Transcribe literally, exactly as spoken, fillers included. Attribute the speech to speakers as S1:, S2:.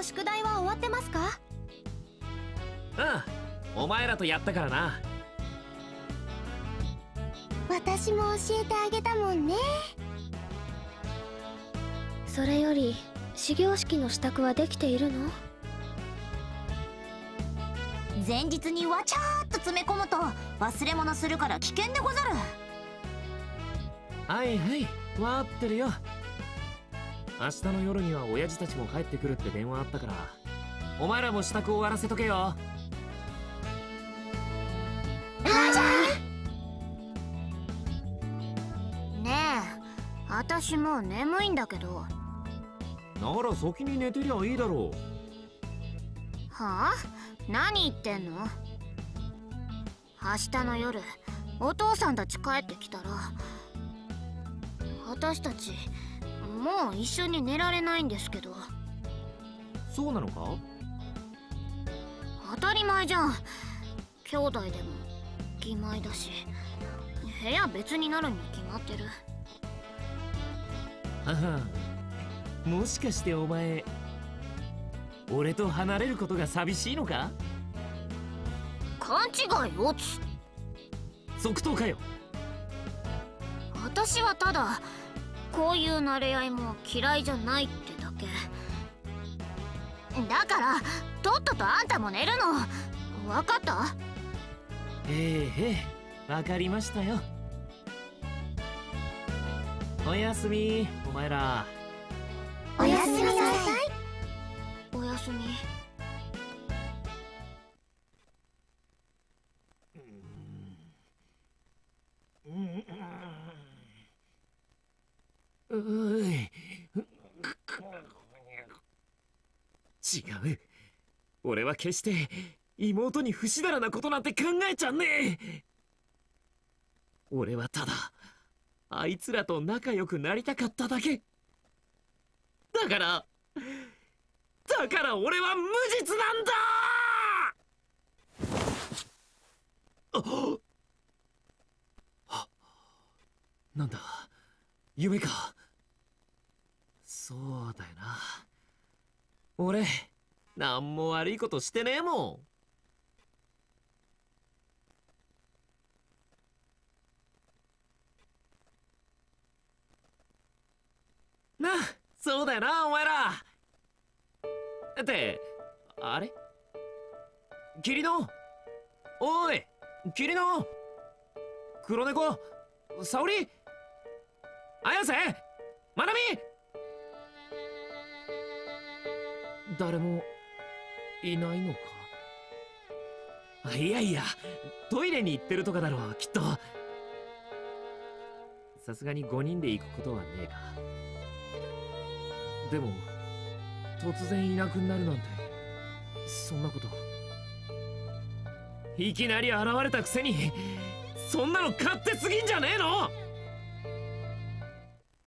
S1: 宿題は終わってますか？
S2: うん、お前らとやったからな。
S1: 私も教えてあげたもんね。
S3: それより始業式の支度はできているの？
S4: 前日にわちゃーっと詰め込むと忘れ物するから危険でござる。
S2: はいはい、わかってるよ。明日の夜には親父たちも帰ってくるって電話あったから、お前らも支度終わらせとけよ。
S4: ねえ、私もう眠いんだけど。
S2: なら先に寝てりゃいいだろう。
S4: はあ？何言ってんの？明日の夜お父さんたち帰ってきたら私たちもう一緒に寝られないんですけど。
S2: そうなのか？
S4: 当たり前じゃん。兄弟でも義妹だし、部屋別になるに決まってる。
S2: はは、もしかしてお前俺と離れることが寂しいのか？
S4: 勘違いをつ。
S2: 即答かよ。
S4: 私はただこういう馴れ合いも嫌いじゃないってだけだから、とっととあんたも寝るの分かった？
S2: ええええ、わかりましたよ。おやすみ、お前ら。
S1: おやすみなさい。
S4: おやすみ。
S2: うい、違う。俺は決して妹に不死だらなことなんて考えちゃんねえ。俺はただあいつらと仲良くなりたかっただけだから。だから俺は無実なんだ。あ、なんだ、夢か。そうだよな。俺なんも悪いことしてねえもんな。そうだよな、お前ら。って、あれ？霧野、おい、霧野、黒猫、沙織、綾瀬、まなみ。誰もいないのか？いやいや、トイレに行ってるとかだろう、きっと。さすがにごにんで行くことはねえか。でも突然いなくなるなんて、そんなこと。いきなり現れたくせにそんなの勝手すぎんじゃねえの？